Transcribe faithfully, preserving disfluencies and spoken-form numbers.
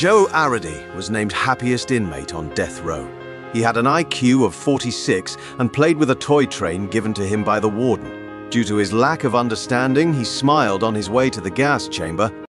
Joe Arady was named happiest inmate on death row. He had an I Q of forty-six and played with a toy train given to him by the warden. Due to his lack of understanding, he smiled on his way to the gas chamber